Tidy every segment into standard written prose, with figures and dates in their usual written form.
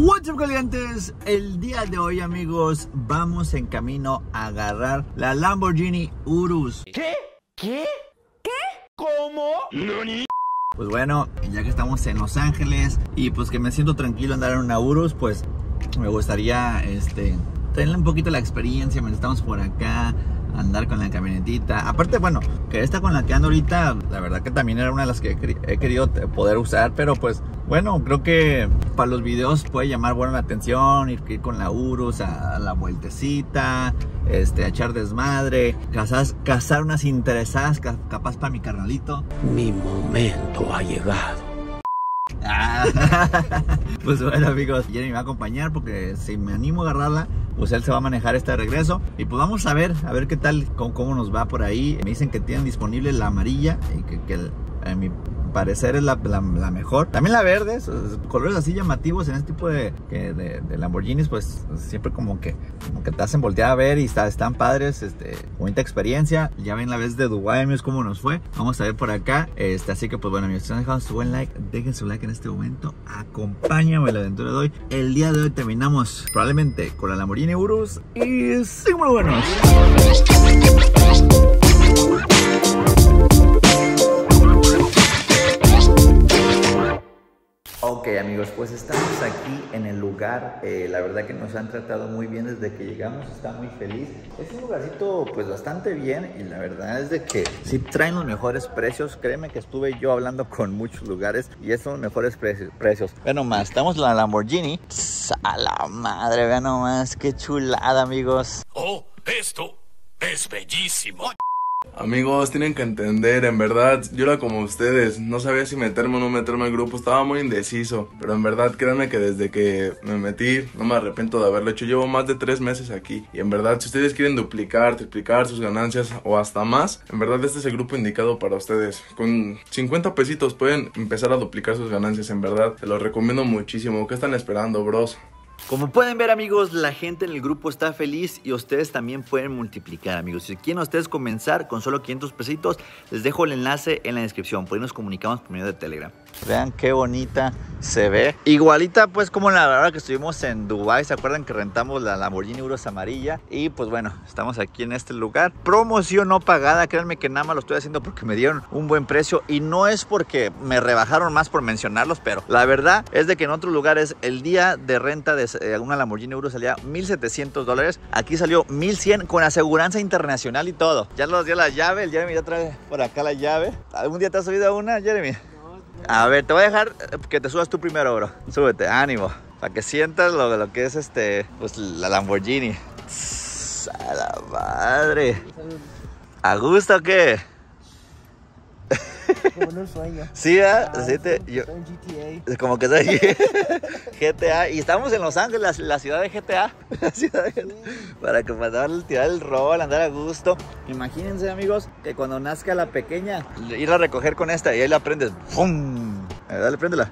What's up, calientes? El día de hoy, amigos, vamos en camino a agarrar la Lamborghini Urus. ¿Qué? ¿Qué? ¿Qué? ¿Cómo? ¿Nani? Pues bueno, ya que estamos en Los Ángeles y pues que me siento tranquilo andar en una Urus, pues me gustaría tener un poquito la experiencia mientras estamos por acá, andar con la camionetita. Aparte, bueno, que esta con la que ando ahorita, la verdad que también era una de las que he querido poder usar, pero pues bueno, creo que para los videos puede llamar buena la atención, ir con la Urus a la vueltecita, a echar desmadre, cazar unas interesadas, capaz para mi carnalito. Mi momento ha llegado. Pues bueno, amigos, Jeremy me va a acompañar porque si me animo a agarrarla, pues él se va a manejar de regreso. Y pues vamos a ver qué tal, cómo nos va por ahí. Me dicen que tienen disponible la amarilla y que a mi parecer es la mejor. También la verde, colores así llamativos en este tipo de Lamborghinis, pues siempre como que te hacen voltear a ver y están padres. Bonita experiencia. Ya ven la vez de Dubái, amigos, cómo nos fue. Vamos a ver por acá. Así que pues bueno, amigos, si han dejado su buen like, dejen su like en este momento. Acompáñame a la aventura de hoy. El día de hoy terminamos probablemente con la Lamborghini Urus y sí, muy buenos. Ok, amigos, pues estamos aquí en el lugar. La verdad que nos han tratado muy bien desde que llegamos. Está muy feliz. Es un lugarcito pues bastante bien. Y la verdad es de que sí traen los mejores precios. Créeme que estuve yo hablando con muchos lugares y estos son los mejores precios. Vean nomás, estamos en la Lamborghini. A la madre, vean nomás, qué chulada, amigos. Oh, esto es bellísimo. Amigos, tienen que entender, en verdad, yo era como ustedes, no sabía si meterme o no meterme al grupo, estaba muy indeciso, pero en verdad créanme que desde que me metí no me arrepiento de haberlo hecho. Llevo más de 3 meses aquí y en verdad si ustedes quieren duplicar, triplicar sus ganancias o hasta más, en verdad este es el grupo indicado para ustedes. Con 50 pesitos pueden empezar a duplicar sus ganancias, en verdad, se los recomiendo muchísimo. ¿Qué están esperando, bros? Como pueden ver, amigos, la gente en el grupo está feliz y ustedes también pueden multiplicar, amigos. Si quieren ustedes comenzar con solo 500 pesitos, les dejo el enlace en la descripción. Por ahí nos comunicamos por medio de Telegram. Vean qué bonita se ve. Igualita pues como la hora que estuvimos en Dubái. ¿Se acuerdan que rentamos la Lamborghini Urus amarilla? Y pues bueno, estamos aquí en este lugar. Promoción no pagada. Créanme que nada más lo estoy haciendo porque me dieron un buen precio. Y no es porque me rebajaron más por mencionarlos, pero la verdad es de que en otros lugares el día de renta de una Lamborghini Urus salía $1,700. Aquí salió $1,100 con aseguranza internacional y todo. Ya nos dio la llave. El Jeremy ya trae por acá la llave. ¿Algún día te has subido a una, Jeremy? A ver, te voy a dejar que te subas tú primero, bro. Súbete, ánimo. Para que sientas lo que es pues la Lamborghini. A la madre. ¿A gusto o qué? Como en un sueño. Sí, yo, en GTA. como que soy GTA. Y estamos en Los Ángeles, la ciudad de GTA. La ciudad de GTA. Para que puedan tirar el rol, andar a gusto. Imagínense, amigos, que cuando nazca la pequeña, ir a recoger con esta y ahí la prendes. ¡Pum! Dale, préndela.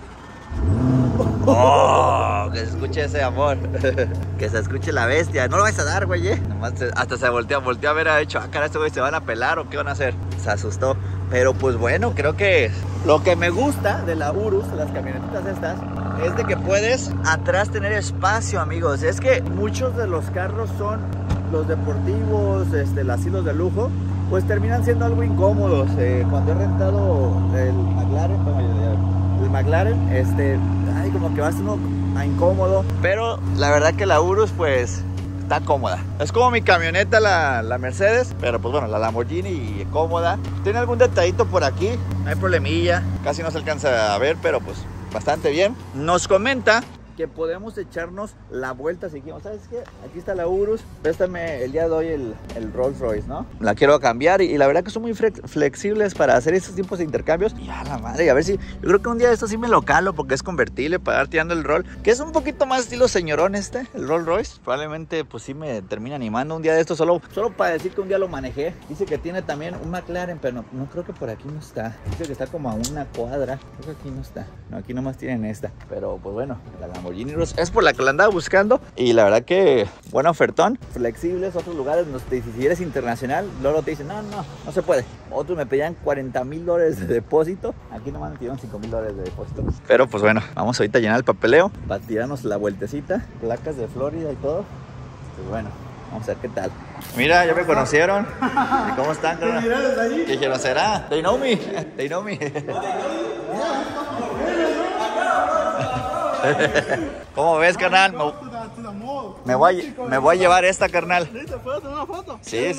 ¡Oh! Que se escuche ese amor. Que se escuche la bestia. No lo vais a dar, güey. Nomás hasta se volteó a ver, ha hecho, cara, este güey se van a pelar o qué van a hacer. Se asustó. Pero pues bueno, creo que lo que me gusta de la Urus, las camionetitas estas, es de que puedes atrás tener espacio, amigos. Es que muchos de los carros son los deportivos, las hilos de lujo, pues terminan siendo algo incómodos. Cuando he rentado el McLaren, ay, como que vas uno a incómodo. Pero la verdad que la Urus, pues está cómoda. Es como mi camioneta, la Mercedes, pero pues bueno, la Lamborghini cómoda. Tiene algún detallito por aquí, no hay problemilla. Casi no se alcanza a ver, pero pues bastante bien. Nos comenta que podemos echarnos la vuelta si queremos. ¿Sabes qué? Aquí está la Urus. Préstame el día de hoy el Rolls Royce, ¿no? La quiero cambiar y la verdad que son muy flexibles para hacer estos tipos de intercambios. Y a la madre, a ver si... Yo creo que un día de esto sí me lo calo porque es convertible para dar tirando el rol. Que es un poquito más estilo señorón el Rolls Royce. Probablemente pues sí me termina animando un día de esto solo para decir que un día lo manejé. Dice que tiene también un McLaren, pero no creo que por aquí no está. Dice que está como a una cuadra. Creo que aquí no está. No, aquí nomás tienen esta. Pero pues bueno, la Lamborghini Lamborghini Urus. Es por la que la andaba buscando y la verdad que buen ofertón. Flexibles, otros lugares, si eres internacional, luego te dicen, no se puede. Otros me pedían $40,000 de depósito. Aquí nomás me pidieron $5,000 de depósito. Pero pues bueno, vamos ahorita a llenar el papeleo para tirarnos la vueltecita. Placas de Florida y todo. Pues bueno, vamos a ver qué tal. Mira, ya me conocieron. ¿Y cómo están? ¿Qué dijeron? ¿Será? They know me. They know me. ¿Cómo ves, carnal? Me voy a llevar esta, carnal. ¿Puedo tomar una foto? Sí.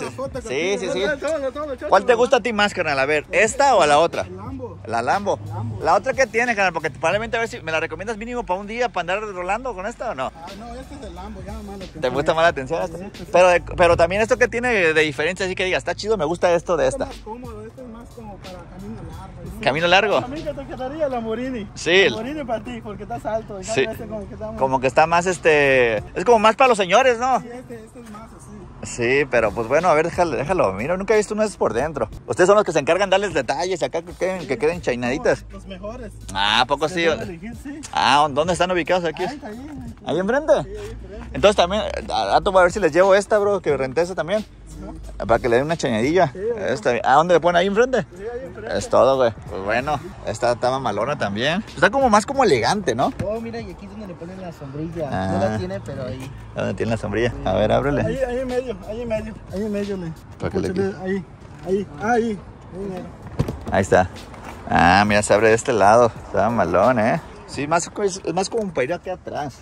¿Cuál te gusta a ti más, carnal? A ver, ¿esta o la otra? La Lambo. ¿La otra qué tiene, carnal? Porque probablemente a ver si me la recomiendas mínimo para un día, para andar rolando con esta o no. No, este es el Lambo, llama más la atención. ¿Te gusta más la atención esta? Pero también esto que tiene de diferencia, así que digas, está chido, me gusta esto de esta. Es más cómodo, este es más como para camino largo. ¿Camino largo? A mí que te quedaría el Lamborghini. Sí. Lamborghini para ti, porque estás alto. Y Sí. como que está más... Es como más para los señores, ¿no? Sí, este es más así. Sí, pero pues bueno, a ver, déjalo. Mira, nunca he visto uno de esos por dentro. Ustedes son los que se encargan de darles detalles acá que queden chainaditas. Los mejores. Ah, ¿a poco sí? Sí. Ah, ¿dónde están ubicados aquí? ¿Ahí enfrente? Sí, ahí enfrente. Entonces también, a rato voy a ver si les llevo esta, bro, que renté esa también. Para que le den una chañadilla. ¿A dónde le ponen? ¿Ahí enfrente? Sí, ahí enfrente. Es todo, güey. Pues bueno, esta está mamalona también. Está como más como elegante, ¿no? Oh, mira, y aquí es donde le ponen la sombrilla. Ah. No la tiene, pero ahí. ¿Dónde tiene la sombrilla? A ver, ábrele. Ahí en medio. Ahí en medio, le. ¿Para qué le Púchale, Ahí. Mira. Ahí está. Ah, mira, se abre de este lado. Está malón, ¿eh? Sí, es más como para ir aquí atrás.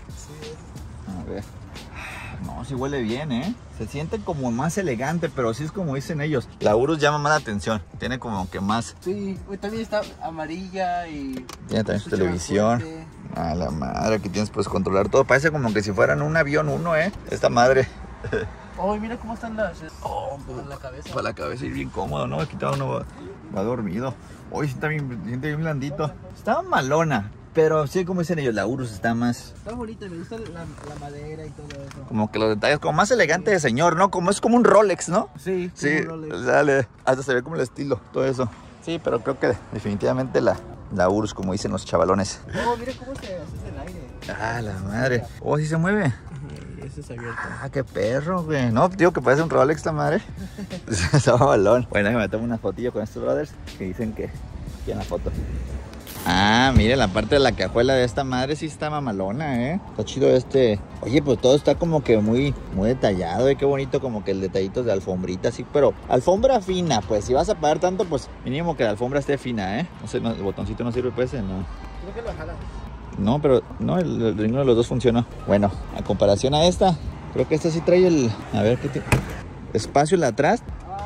A ver. No, sí huele bien, ¿eh? Se siente como más elegante, pero sí es como dicen ellos. La Urus llama más la atención. Tiene como que más... Sí, también está amarilla y... Tiene también su televisión. A la madre, aquí tienes pues controlar todo. Parece como que si fueran un avión uno, ¿eh? Esta madre. Oh, mira cómo están las... para la cabeza. Para la cabeza ir bien cómodo, ¿no? Aquí todo uno va dormido. Hoy sí está bien, siente bien blandito. Está malona. Pero sí, como dicen ellos, la Urus está más... Está bonita, me gusta la madera y todo eso. Como que los detalles, como más elegante de señor, ¿no? Es como un Rolex, ¿no? Sí, Sí, Rolex. dale. Hasta se ve como el estilo, todo eso. Sí, pero creo que definitivamente la Urus, como dicen los chavalones. Oh, mira cómo se hace el aire. Ah, la madre. Oh, sí se mueve. Ese es abierto. Ah, qué perro, güey. No, digo que parece un Rolex la madre. Está balón. Bueno, déjame tomar una fotillo con estos brothers que dicen que quieren la foto. Ah, mire, la parte de la cajuela de esta madre sí está mamalona, ¿eh? Está chido este. Oye, pues todo está como que muy detallado, ¿eh? Qué bonito como que el detallito de alfombrita, sí. Pero alfombra fina, pues si vas a pagar tanto, pues mínimo que la alfombra esté fina, ¿eh? No sé, el botoncito no sirve, pues, no. Creo que lo jalas. No, pero no, ninguno de los dos funcionó. Bueno, a comparación a esta, creo que esta sí trae el... A ver, ¿qué tiene? Espacio en la atrás.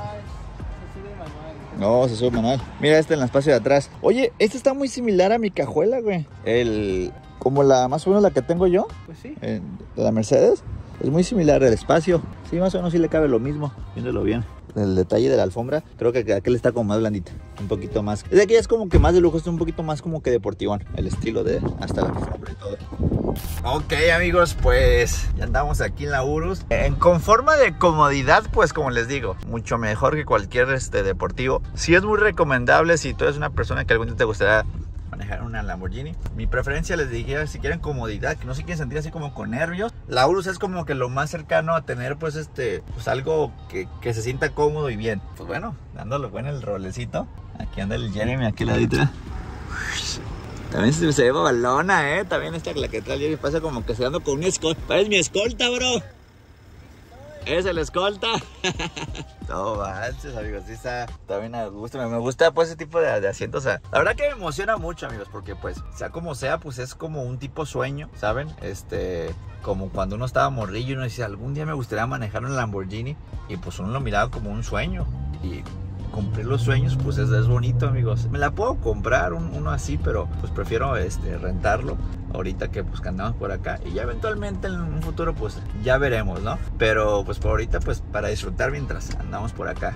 No, se sube manual. Mira este en el espacio de atrás. Oye, esta está muy similar a mi cajuela, güey. Como más o menos la que tengo yo. Pues sí. La Mercedes. Es muy similar el espacio. Sí, más o menos sí le cabe lo mismo. Viéndolo bien. El detalle de la alfombra, creo que aquel está como más blandita. Un poquito más. Es de aquí es como que más de lujo, es un poquito más como que deportivón. El estilo de hasta la alfombra y todo. Ok, amigos, pues ya andamos aquí en la Urus. Con forma de comodidad, pues como les digo, mucho mejor que cualquier deportivo. Sí es muy recomendable si tú eres una persona que algún día te gustaría manejar una Lamborghini. Mi preferencia, les dije, si quieren comodidad, que no se quieren sentir así como con nervios, la Urus es como que lo más cercano a tener pues pues algo que se sienta cómodo y bien. Pues bueno, dándole bueno el rolecito. Aquí anda el Jeremy, aquí la letra. También se ve balona, también la que trae el Jeremy pasa como que se anda con un escolta. Parece mi escolta, bro. Es el escolta. No manches, amigos, sí está bien a gusto. Me gusta pues ese tipo de asientos. O sea, la verdad que me emociona mucho, amigos, porque pues sea como sea, pues es como un tipo sueño, ¿saben? Como cuando uno estaba morrillo y uno decía, algún día me gustaría manejar un Lamborghini. Y pues uno lo miraba como un sueño. Y cumplir los sueños, pues es bonito, amigos. Me la puedo comprar uno así, pero pues prefiero rentarlo ahorita que pues que andamos por acá. Y ya eventualmente en un futuro pues ya veremos, ¿no? Pero pues por ahorita pues para disfrutar mientras andamos por acá.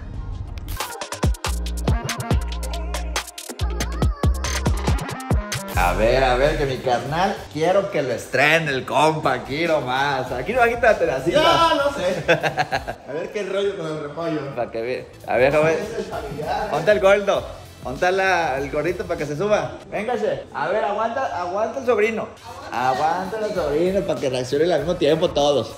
A ver, que mi carnal, quiero que lo estrene el compa aquí nomás. Aquí no, quítate la silla. Ya, no sé. A ver qué rollo con el repollo. Para que vea. A ver, joven. Ponte el gordo. ¿Dónde está el gordito para que se suba? Véngase. A ver, aguanta el sobrino. Aguanta el sobrino para que reaccionen al mismo tiempo todos.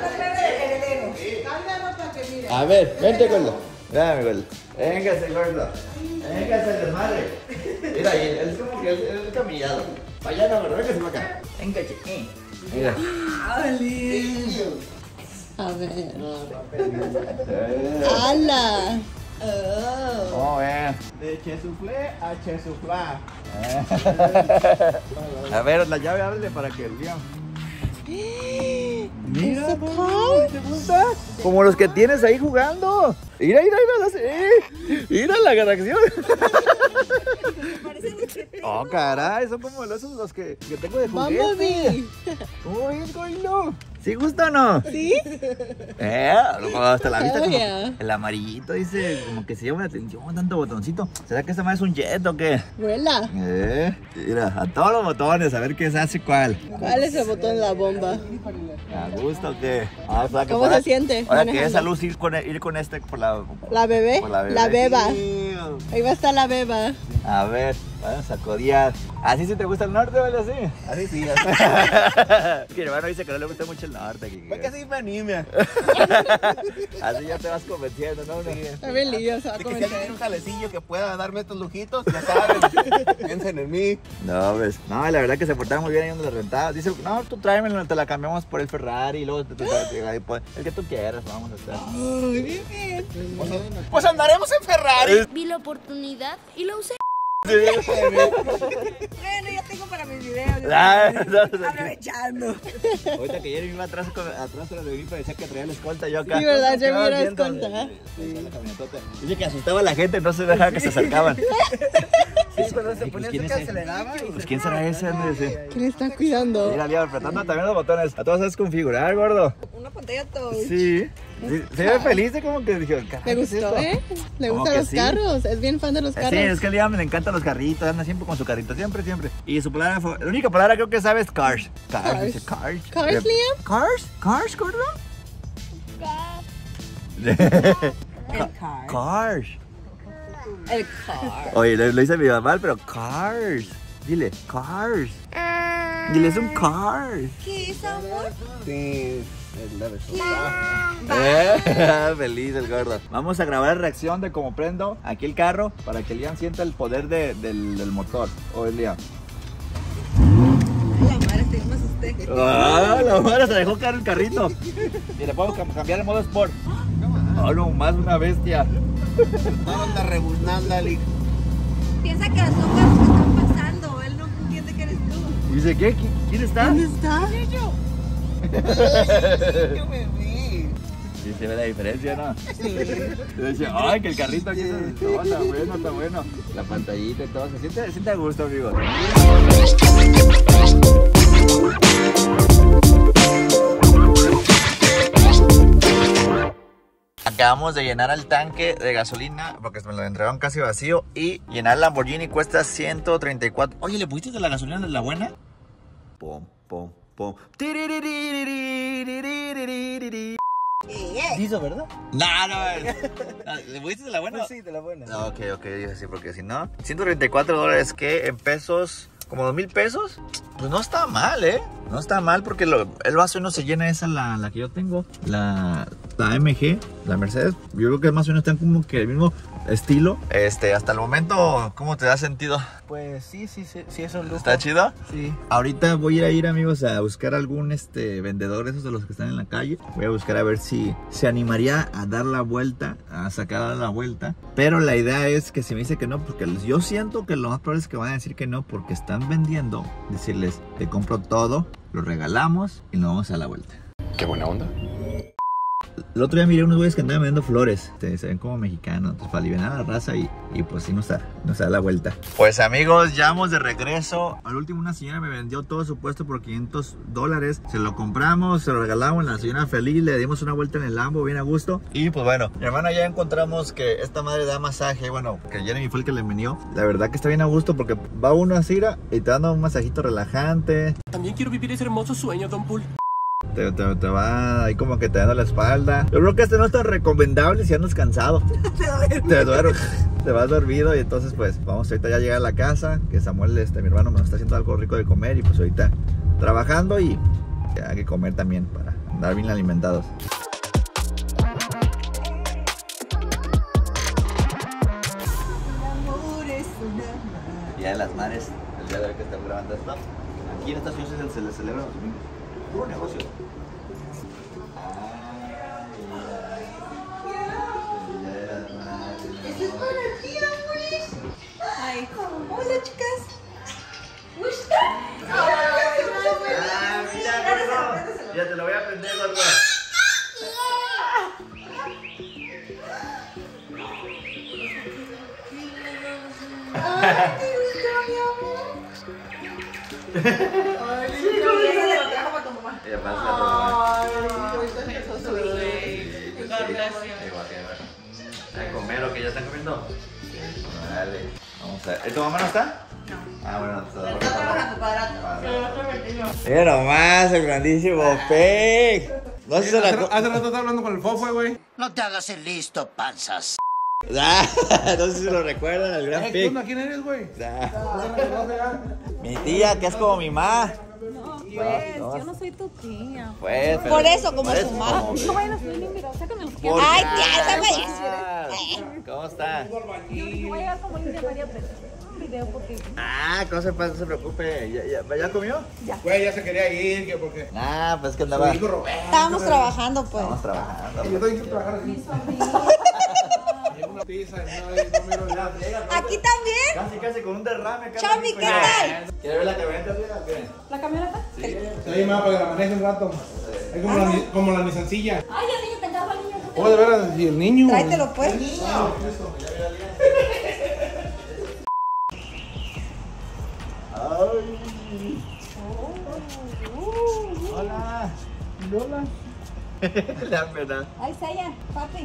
A ver, vente, gordo. Dame, gordo. Véngase, gordo. Véngase, desmadre. Mira, es como que es camillado. Para allá no, gordo. Véngase para acá. Véngase. Mira. A ver. ¡Hala! Oh, bien. De chesuflé a chesuflá. A ver, la llave ábrele para que vean. Mira, ¿Ese car? ¿te gusta? Como los que tienes ahí jugando. Mira, mira la reacción. Oh, caray, son como esos los que tengo de juguete. Bumblebee. ¿Cómo ves, Goilo? ¿Sí gusta o no? ¿Sí? Hasta la vista Oh, como yeah. el amarillito dice como que se llama la atención, tanto botoncito. ¿Será que esta madre es un jet o qué? Vuela. Mira, a todos los botones, a ver qué se hace cuál. ¿Cuál es el botón de la bomba? ¿A gusto o qué? Ah, o sea, que ¿Cómo para- se siente Ahora que manejando? esa luz ir con este por la... ¿La bebé? por la bebé. La beba. Sí. Ahí va a estar la beba. A ver, vamos a codear. ¿Así sí te gusta el norte, vale? Así. Así sí. Mi hermano dice que no le gusta mucho el norte. Que así me anime. Así ya te vas convenciendo, ¿no? Está bien lío, se va a De que si alguien comentar. tiene un jalecillo que pueda darme estos lujitos, ya saben. Piensen en mí. No, pues, no, la verdad que se portaron muy bien ahí donde la rentaba. Dice, no, tú tráemelo, te la cambiamos por el Ferrari y luego el que tú quieras, vamos a hacer. Ay, bien, bien. Pues andaremos en Ferrari. Vi la oportunidad y la usé. Bueno, ya tengo para mis videos. Aprovechando. Ahorita que ayer me iba atrás de mí, parecía que traía la escolta yo acá. Sí, ¿verdad? Ya Estaba me dieras viendo, cuenta. la camionetota. Dice que asustaba a la gente, no se dejaba que se acercaban. Sí, cuando se Ay, ponía ¿quién cerca es se le daba. Pues quién será ese, Andrés. ¿Quién está cuidando? Mira, Lía, apretando también los botones. A todos sabes configurar, gordo. Una pantalla touch. Sí. Se ve feliz de como que dije, ¿Le gustó, Le ¿Cómo gustan que los sí? carros. Es bien fan de los Sí, carros. es que a Lía le encantan los carritos, anda siempre con su carrito, siempre. Y su palabra, la única palabra creo que sabe es cars. Cars. Dice cars. ¿Cars, Liam? Cars, gordo. El car. Cars. El car. Oye, lo hice medio mal, pero cars. Dile, cars. Dile, es un cars. ¿Qué es, amor? Sí, Feliz el gordo. Vamos a grabar la reacción de cómo prendo aquí el carro para que Liam sienta el poder del motor. Oye, Liam. La madre, te me asusté. Ah, la madre se dejó caer el carrito. Y le puedo cambiar el modo sport. Oh, no, más una bestia. ahora anda rebuznando al hijo. Piensa que son carros que están pasando. Él no entiende que eres tú. Y dice, ¿qué? ¿Quién está? ¿Dónde está? Yo me vi. Sí, se ve la diferencia, ¿no? Sí. Dice, ay, que el carrito aquí está bueno. La pantallita y todo, se siente a gusto, amigos. Acabamos de llenar el tanque de gasolina porque me lo entregaron casi vacío y llenar el Lamborghini cuesta 134. Oye, ¿le pusiste de la gasolina de la buena? Pum, pum, pum. Hizo, ¿verdad? No. ¿Le pusiste de la buena? Pues sí, de la buena. No, ok, dije sí, porque si no, $134, que en pesos, como 2,000 pesos, pues no está mal, no está mal porque el vaso no se llena, esa la que yo tengo, la AMG, la Mercedes, yo creo que más o menos están como que el mismo estilo. Hasta el momento, ¿cómo te da sentido? Pues sí, es un lujo. ¿Está chido? Sí. Ahorita voy a ir, amigos, a buscar algún vendedor, esos de los que están en la calle. Voy a buscar a ver si se animaría a dar la vuelta, a sacar la vuelta. Pero la idea es que si me dice que no, porque yo siento que lo más probable es que van a decir que no, porque están vendiendo. Decirles, te compro todo, lo regalamos y nos vamos a la vuelta. Qué buena onda. El otro día miré unos güeyes que andaban vendiendo flores, se ven como mexicanos, entonces para aliviar a la raza y pues sí nos da la vuelta. Pues amigos, ya vamos de regreso. Al último una señora me vendió todo su puesto por $500. Se lo compramos, se lo regalamos, la señora feliz, le dimos una vuelta en el Lambo bien a gusto. Y pues bueno, mi hermana ya encontramos que esta madre da masaje, bueno, que Jeremy fue el que le vendió. La verdad que está bien a gusto porque va uno así y te dando un masajito relajante. También quiero vivir ese hermoso sueño, Don Pool. te va ahí como que te da la espalda. Yo creo que este no es tan recomendable si andas cansado. Te duermes. Te vas dormido y entonces pues vamos ahorita ya a llegar a la casa. Que Samuel, mi hermano, me está haciendo algo rico de comer y pues ahorita trabajando y hay que comer también para andar bien alimentados. Día de las Madres, el día de hoy que estamos grabando esto. Aquí en esta ciudad se le celebra los domingos. Puro negocio. Eso es para ti, amores. Ay, hola, chicas. Mira, gordo. Ya te lo voy a aprender, gordo. Ay, te gusta, mi amor. Ay, sí, lo trajo para tu mamá. Y además la mamá. ¿A comer o que ya están comiendo? Dale. Vamos a ver. ¿Tu mamá no está? No. Ah, bueno, está. Mira nomás, el grandísimo Peg. No sé si se la... Hace rato estaba hablando con el Fofo, güey. No te hagas el listo, panzas. No sé si lo recuerdan, el gran Peg. ¿Quién eres, güey? Mi tía, que es como mi mamá. Pues, yo no soy tu tía. Pues, pero- Por eso, como por su mamá. No vayan a subir ni un video, sácame los que Por- Ay, tía, esa vaya. ¿Cómo está? Yo dije, voy a llegar como Lidia María, pero un video porque... Ah, no se preocupe. ¿Ya comió? Güey, ya se quería ir, que porque... Ah, pues que andaba. Hijo Roberto. Estábamos trabajando, pues. Estamos trabajando. Yo tengo que trabajar aquí. Llevo una pizza, no miro ya. Aquí también. Casi con un derrame. Chami, ¿qué tal? ¿Quiere ver la camioneta arriba o qué? ¿La camioneta? Se oye más para que la maneje un rato. Es como la Nissancilla. Ay, el niño te encargo al niño. Oh, de veras, y el niño. Tráetelo, pues. Ay. Hola. Lola. La verdad. Ay, Saya, papi.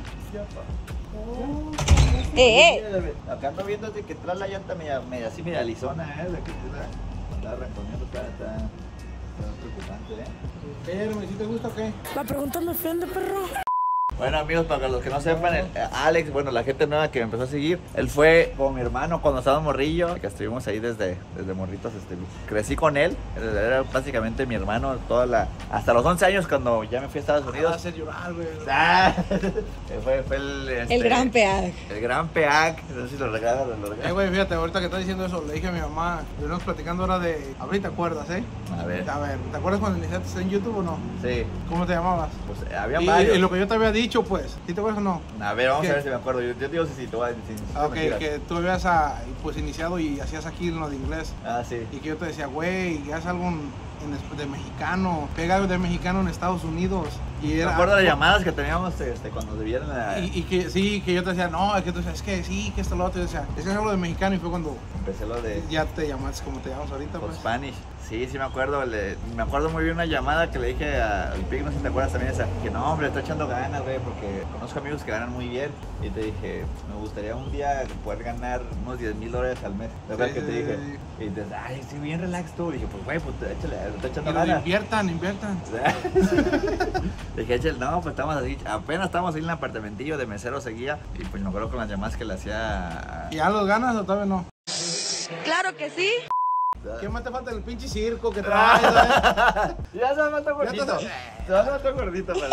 Acá ando viendo que trae la llanta media así, media lisona, de que está reponiendo, está preocupante, Pero, ¿si te gusta o qué? La pregunta me ofende, perro. Bueno, amigos, para los que no sepan, Alex, bueno, la gente nueva que me empezó a seguir, él fue como mi hermano cuando estaba morrillo, que estuvimos ahí desde morritos, crecí con él, era básicamente mi hermano hasta los 11 años cuando ya me fui a Estados Va a Unidos. hacer llorar, güey. Fue El gran peaje. El gran Peac, no sé si lo regalan. Güey, fíjate, ahorita que estás diciendo eso, le dije a mi mamá, estuvimos platicando ahora de... Ahorita te acuerdas, ¿eh? A ver, A ver, ¿te acuerdas cuando iniciaste en YouTube o no? sí, ¿Cómo te llamabas? pues había Y varios. lo que yo te había dicho, pues, ¿sí te acuerdas o no? A ver, vamos ¿Qué? a ver si me acuerdo. Yo digo si tú vas a decir. Ok, que tú habías pues iniciado y hacías aquí en lo de inglés. Ah, sí. Y que yo te decía, güey, haz algo de mexicano, pega algo de mexicano en Estados Unidos. Y Me era, acuerdo de llamadas que teníamos cuando vivieron la... y que sí, que yo te decía, no, es que tú decías, es que sí, que esto lo otro. Y yo decía, es que es algo de mexicano. Y fue cuando Empecé lo de... ya te llamaste como te llamas ahorita, Con pues. Spanish. Sí, me acuerdo. Me acuerdo muy bien una llamada que le dije al Pig, no sé si te acuerdas también esa. Que no, hombre, está echando ganas, güey, porque conozco amigos que ganan muy bien. Y te dije, me gustaría un día poder ganar unos $10,000 al mes. ¿Te acuerdas que te dije? Y te dices, ay, estoy bien relax tú. Y dije, pues, güey, pues échale, está echando Pero ganas. inviertan. Le dije, échale, no, pues estamos así, apenas estábamos ahí en el apartamentillo de mesero seguía. Y pues me acuerdo con las llamadas que le hacía. ¿Y ya los ganas o todavía no? Claro que sí. ¿Qué más te falta en el pinche circo que traes? Ya se me falta gordito. Se me falta gordito, pero...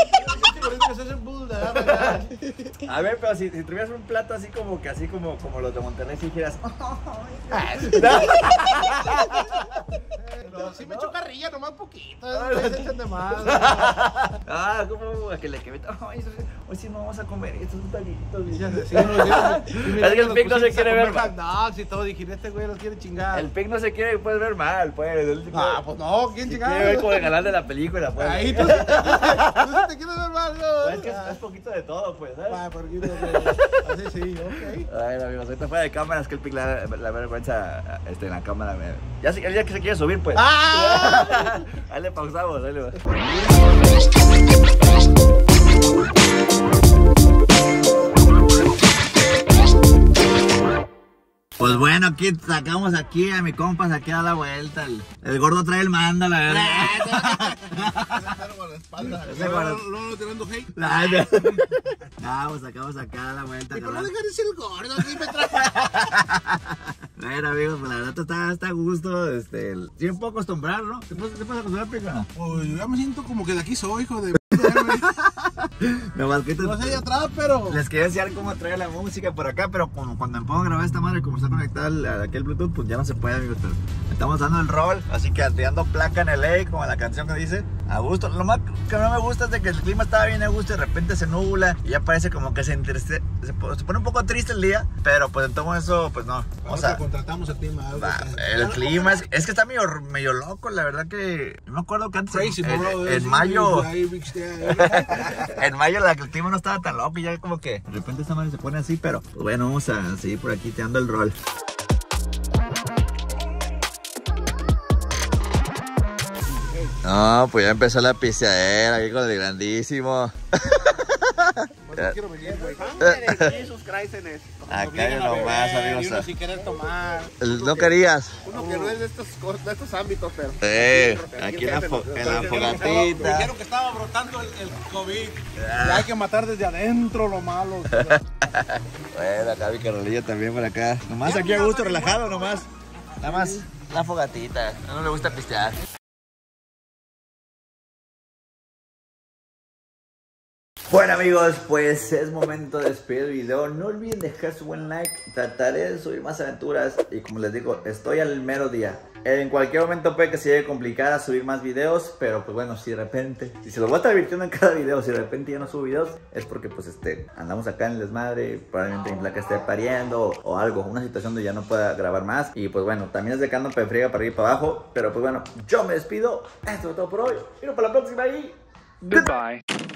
A ver, pero si tuvieras un plato así como los de Monterrey, si dijeras, Sí me echo carrilla, nomás poquito. De más. ah, como a que le queme, hoy sí no vamos a comer estos taquitos. Es que el Pig no se quiere ver mal. No, si todo dijiste, este güey los quiere chingar. El Pig no se quiere pues ver mal, pues. Ah, pues no, ¿quién se chingado? quiere ver como el galán de la película, pues. Ahí tú sí te quieres ver mal, ¿no? Es que es poquito de todo, pues, ¿sabes? Ah, poquito, así sí, ok. Ay, amigos, ahorita fuera de cámaras que el Pig la vergüenza en la cámara. Ya el día que se quiere subir, pues. ¡Ah! Ahí le pausamos, ahí le va. Pues bueno, aquí sacamos aquí a mi compa, se queda la vuelta. El gordo trae el mando, la verdad. No, tirando hate. Vamos, sacamos acá a la vuelta. ¿Por no dejar de ser el gordo? Aquí me trae. Bueno, amigos, pues la verdad está a gusto. Sí me puedo acostumbrar, ¿no? ¿Te puedes acostumbrar, Pica? Pues yo ya me siento como que de aquí soy, hijo de... No sé de atrás, pero... Les quería enseñar cómo trae la música por acá, pero como cuando me pongo a grabar esta madre, como está conectada aquí el Bluetooth, pues ya no se puede, amigos. Pero estamos dando el rol, así que tirando placa en LA, como la canción que dice, a gusto. Lo más que no me gusta es de que el clima estaba bien a gusto y de repente se nubla y ya parece como que se pone un poco triste el día, pero pues en todo eso, pues no. Vamos a contratamos el clima. El clima es que está medio loco, la verdad que... Yo me acuerdo que antes, Crazy, en mayo... En mayo el clima no estaba tan loco y ya como que de repente esta madre se pone así, pero pues bueno, vamos a seguir por aquí tirando el rol. No, pues ya empezó la pisteadera aquí con el grandísimo. Quiero venir, güey. Acá hay uno más, amigos. Uno sin querer tomar. ¿No querías? Uno que no es de estos ámbitos, pero... Aquí en la fogatita. Dijeron que estaba brotando el COVID. Ya hay que matar desde adentro lo malo. Bueno, acá mi carnalilla también por acá. Nomás aquí a gusto, relajado nomás. Nada más la fogatita. No le gusta pistear. Bueno amigos, pues es momento de despedir el video. No olviden dejar su buen like. Trataré de subir más aventuras. Y como les digo, estoy al mero día. En cualquier momento puede que se llegue a complicar a subir más videos. Pero pues bueno, si de repente, si se los voy a estar divirtiendo en cada video, si de repente ya no subo videos, es porque pues andamos acá en el desmadre. Probablemente mi placa esté pariendo o algo, una situación donde ya no pueda grabar más. Y pues bueno, también es de que ando para friega para arriba y para abajo. Pero pues bueno, yo me despido. Esto es todo por hoy. Y para la próxima y... Goodbye.